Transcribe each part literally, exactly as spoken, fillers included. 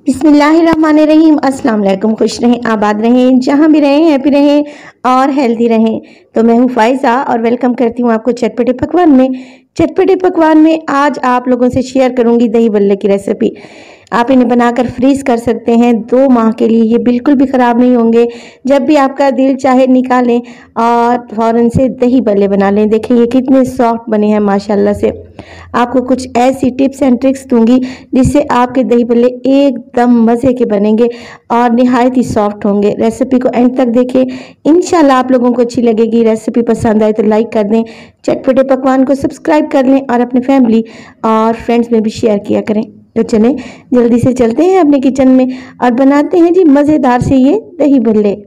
बिस्मिल्लाहिर्रहमानिर्रहीम। अस्सलाम वालेकुम। खुश रहें, आबाद रहें, जहाँ भी रहें हैप्पी रहें और हेल्दी रहें। तो मैं हूँ फाइज़ा और वेलकम करती हूँ आपको चटपटे पकवान में। चटपटे पकवान में आज आप लोगों से शेयर करूँगी दही बल्ले की रेसिपी। आप इन्हें बनाकर फ्रीज कर सकते हैं दो माह के लिए, ये बिल्कुल भी ख़राब नहीं होंगे। जब भी आपका दिल चाहे निकालें और फ़ौरन से दही बल्ले बना लें। देखिए ये कितने सॉफ्ट बने हैं माशाल्लाह से। आपको कुछ ऐसी टिप्स एंड ट्रिक्स दूंगी जिससे आपके दही बल्ले एकदम मज़े के बनेंगे और निहायत ही सॉफ्ट होंगे। रेसिपी को एंड तक देखें, इंशाल्लाह आप लोगों को अच्छी लगेगी। रेसिपी पसंद आए तो लाइक कर दें, चटपटे पकवान को सब्सक्राइब कर लें और अपने फैमिली और फ्रेंड्स में भी शेयर किया करें। तो चलें जल्दी से चलते हैं अपने किचन में और बनाते हैं जी मज़ेदार से ये दही बल्ले।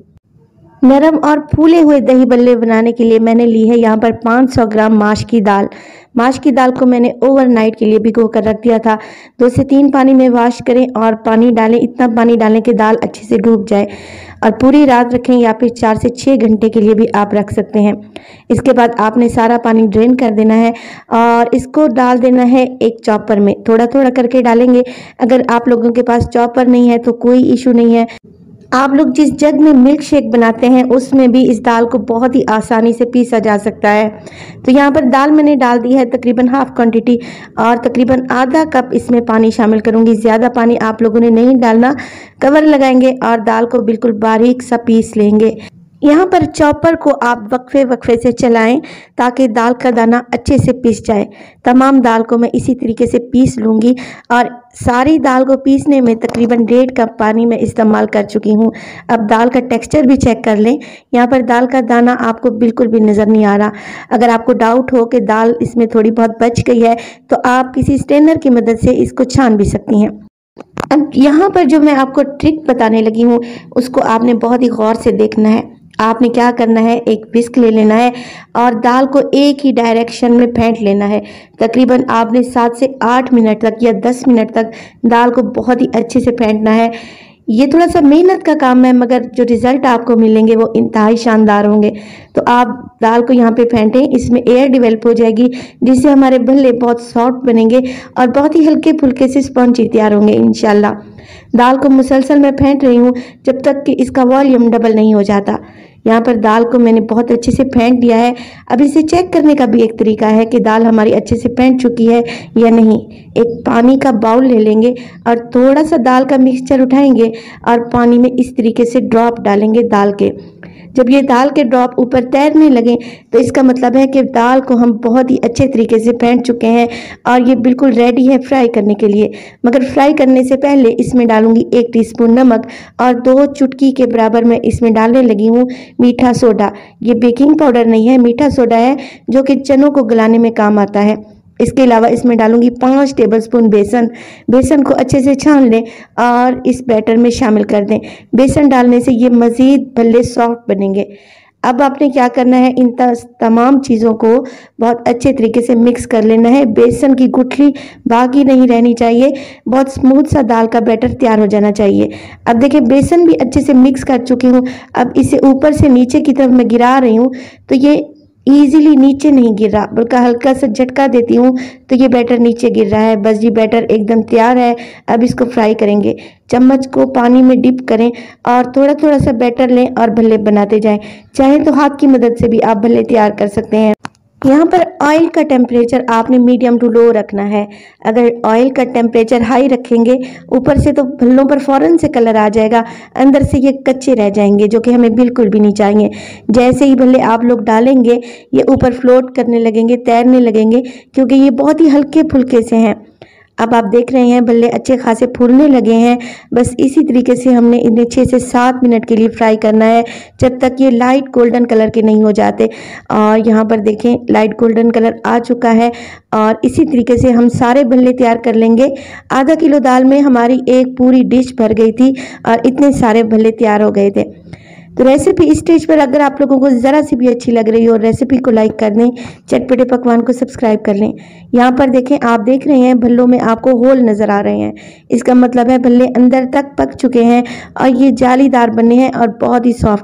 नरम और फूले हुए दही बल्ले बनाने के लिए मैंने ली है यहाँ पर पाँच सौ ग्राम माश की दाल। माश की दाल को मैंने ओवरनाइट के लिए भिगो कर रख दिया था। दो से तीन पानी में वॉश करें और पानी डालें, इतना पानी डालें कि दाल अच्छे से डूब जाए और पूरी रात रखें या फिर चार से छः घंटे के लिए भी आप रख सकते हैं। इसके बाद आपने सारा पानी ड्रेन कर देना है और इसको डाल देना है एक चॉपर में। थोड़ा थोड़ा करके डालेंगे। अगर आप लोगों के पास चॉपर नहीं है तो कोई इशू नहीं है, आप लोग जिस जग में मिल्क शेक बनाते हैं उसमें भी इस दाल को बहुत ही आसानी से पीसा जा सकता है। तो यहाँ पर दाल मैंने डाल दी है तकरीबन हाफ क्वांटिटी और तकरीबन आधा कप इसमें पानी शामिल करूँगी। ज़्यादा पानी आप लोगों ने नहीं डालना। कवर लगाएंगे और दाल को बिल्कुल बारीक सा पीस लेंगे। यहाँ पर चॉपर को आप वक्फे वक्फे से चलाएं ताकि दाल का दाना अच्छे से पीस जाए। तमाम दाल को मैं इसी तरीके से पीस लूँगी और सारी दाल को पीसने में तकरीबन डेढ़ कप पानी मैं इस्तेमाल कर चुकी हूँ। अब दाल का टेक्सचर भी चेक कर लें। यहाँ पर दाल का दाना आपको बिल्कुल भी नज़र नहीं आ रहा। अगर आपको डाउट हो कि दाल इसमें थोड़ी बहुत बच गई है तो आप किसी स्ट्रेनर की मदद से इसको छान भी सकती हैं। अब यहाँ पर जो मैं आपको ट्रिक बताने लगी हूँ उसको आपने बहुत ही गौर से देखना है। आपने क्या करना है, एक विस्क ले लेना है और दाल को एक ही डायरेक्शन में फेंट लेना है। तकरीबन आपने सात से आठ मिनट तक या दस मिनट तक दाल को बहुत ही अच्छे से फेंटना है। ये थोड़ा सा मेहनत का काम है मगर जो रिज़ल्ट आपको मिलेंगे वो इंतहाई शानदार होंगे। तो आप दाल को यहाँ पे फेंटें, इसमें एयर डिवेल्प हो जाएगी जिससे हमारे भल्ले बहुत सॉफ्ट बनेंगे और बहुत ही हल्के फुल्के से स्पॉन्जी तैयार होंगे इंशाल्लाह। दाल को मुसलसल मैं फेंट रही हूँ जब तक कि इसका वॉल्यूम डबल नहीं हो जाता। यहाँ पर दाल को मैंने बहुत अच्छे से फेंट दिया है। अब इसे चेक करने का भी एक तरीका है कि दाल हमारी अच्छे से फेंट चुकी है या नहीं। एक पानी का बाउल ले लेंगे और थोड़ा सा दाल का मिक्सचर उठाएंगे और पानी में इस तरीके से ड्रॉप डालेंगे दाल के। जब ये दाल के ड्रॉप ऊपर तैरने लगे तो इसका मतलब है कि दाल को हम बहुत ही अच्छे तरीके से फेंट चुके हैं और ये बिल्कुल रेडी है फ्राई करने के लिए। मगर फ्राई करने से पहले इसमें डालूंगी एक टीस्पून नमक और दो चुटकी के बराबर मैं इसमें डालने लगी हूँ मीठा सोडा। ये बेकिंग पाउडर नहीं है, मीठा सोडा है जो कि चनों को गलाने में काम आता है। इसके अलावा इसमें डालूंगी पाँच टेबलस्पून बेसन। बेसन को अच्छे से छान लें और इस बैटर में शामिल कर दें। बेसन डालने से ये मज़ीद भल्ले सॉफ्ट बनेंगे। अब आपने क्या करना है, इन तमाम चीज़ों को बहुत अच्छे तरीके से मिक्स कर लेना है। बेसन की गुठली बाकी नहीं रहनी चाहिए, बहुत स्मूथ सा दाल का बैटर तैयार हो जाना चाहिए। अब देखिए बेसन भी अच्छे से मिक्स कर चुकी हूँ। अब इसे ऊपर से नीचे की तरफ मैं गिरा रही हूँ तो ये ईजिली नीचे नहीं गिर रहा, बल्कि हल्का सा झटका देती हूँ तो ये बैटर नीचे गिर रहा है। बस ये बैटर एकदम तैयार है। अब इसको फ्राई करेंगे। चम्मच को पानी में डिप करें और थोड़ा थोड़ा सा बैटर लें और भल्ले बनाते जाएं। चाहे तो हाथ की मदद से भी आप भल्ले तैयार कर सकते हैं। यहाँ पर ऑयल का टेम्परेचर आपने मीडियम टू लो रखना है। अगर ऑयल का टेम्परेचर हाई रखेंगे ऊपर से तो भल्लों पर फ़ौरन से कलर आ जाएगा, अंदर से ये कच्चे रह जाएंगे जो कि हमें बिल्कुल भी नहीं चाहिए। जैसे ही भल्ले आप लोग डालेंगे ये ऊपर फ्लोट करने लगेंगे, तैरने लगेंगे क्योंकि ये बहुत ही हल्के फुल्के से हैं। अब आप देख रहे हैं भल्ले अच्छे खासे फूलने लगे हैं। बस इसी तरीके से हमने इन्हें छः से सात मिनट के लिए फ्राई करना है जब तक ये लाइट गोल्डन कलर के नहीं हो जाते। और यहाँ पर देखें लाइट गोल्डन कलर आ चुका है और इसी तरीके से हम सारे भल्ले तैयार कर लेंगे। आधा किलो दाल में हमारी एक पूरी डिश भर गई थी और इतने सारे भल्ले तैयार हो गए थे। तो रेसिपी इस स्टेज पर अगर आप लोगों को ज़रा सी भी अच्छी लग रही हो रेसिपी को लाइक कर दें, चटपटे पकवान को सब्सक्राइब कर लें। यहाँ पर देखें, आप देख रहे हैं भल्लों में आपको होल नज़र आ रहे हैं। इसका मतलब है भल्ले अंदर तक पक चुके हैं और ये जालीदार बने हैं और बहुत ही सॉफ्ट हैं।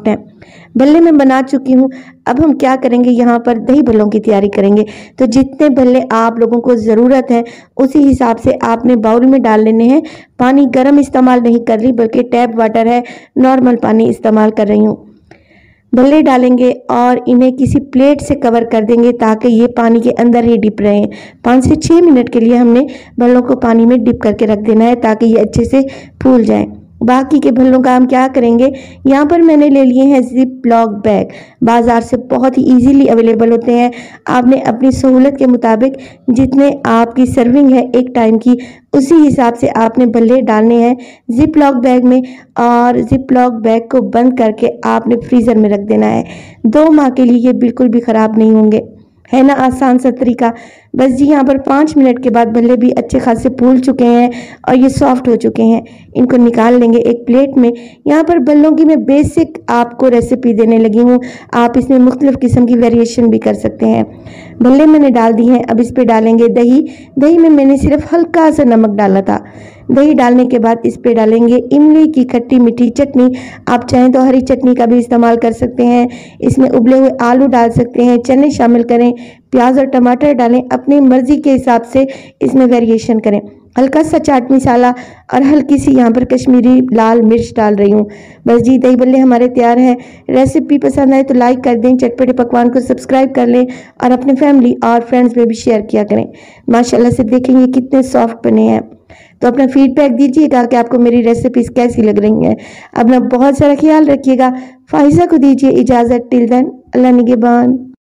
भल्ले मैं बना चुकी हूँ। अब हम क्या करेंगे, यहाँ पर दही भल्लों की तैयारी करेंगे। तो जितने भल्ले आप लोगों को ज़रूरत है उसी हिसाब से आपने बाउल में डाल लेने हैं। पानी गर्म इस्तेमाल नहीं कर रही, बल्कि टैप वाटर है, नॉर्मल पानी इस्तेमाल कर रही हूँ। भल्ले डालेंगे और इन्हें किसी प्लेट से कवर कर देंगे ताकि ये पानी के अंदर ही डिप रहें। पाँच से छः मिनट के लिए हमने भल्लों को पानी में डिप करके रख देना है ताकि ये अच्छे से फूल जाएं। बाकी के भल्लों का हम क्या करेंगे, यहाँ पर मैंने ले लिए हैं जिप लॉक बैग। बाज़ार से बहुत ही इजीली अवेलेबल होते हैं। आपने अपनी सहूलत के मुताबिक जितने आपकी सर्विंग है एक टाइम की, उसी हिसाब से आपने भल्ले डालने हैं जिप लॉक बैग में, और जिप लॉक बैग को बंद करके आपने फ्रीज़र में रख देना है। दो माह के लिए ये बिल्कुल भी ख़राब नहीं होंगे। है ना आसान सा तरीका। बस जी, यहाँ पर पाँच मिनट के बाद भल्ले भी अच्छे खासे फूल चुके हैं और ये सॉफ्ट हो चुके हैं। इनको निकाल लेंगे एक प्लेट में। यहाँ पर भल्लों की मैं बेसिक आपको रेसिपी देने लगी हूँ, आप इसमें मुख्तलिफ किस्म की वेरिएशन भी कर सकते हैं। भल्ले मैंने डाल दी हैं। अब इस पर डालेंगे दही। दही में मैंने सिर्फ हल्का सा नमक डाला था। दही डालने के बाद इस पे डालेंगे इमली की खट्टी मीठी चटनी। आप चाहें तो हरी चटनी का भी इस्तेमाल कर सकते हैं। इसमें उबले हुए आलू डाल सकते हैं, चने शामिल करें, प्याज और टमाटर डालें, अपनी मर्जी के हिसाब से इसमें वेरिएशन करें। हल्का सा चाट मसाला और हल्की सी यहाँ पर कश्मीरी लाल मिर्च डाल रही हूँ। बस जी, दही भल्ले हमारे तैयार हैं। रेसिपी पसंद आए तो लाइक कर दें, चटपटे पकवान को सब्सक्राइब कर लें और अपने फैमिली और फ्रेंड्स में भी शेयर किया करें। माशाल्लाह से देखेंगे कितने सॉफ्ट बने हैं। तो अपना फीडबैक दीजिएगा कि आपको मेरी रेसिपीज कैसी लग रही हैं। अपना बहुत सारा ख्याल रखिएगा। फाइजा को दीजिए इजाज़त। टिल देन, अल्लाह निगहबान।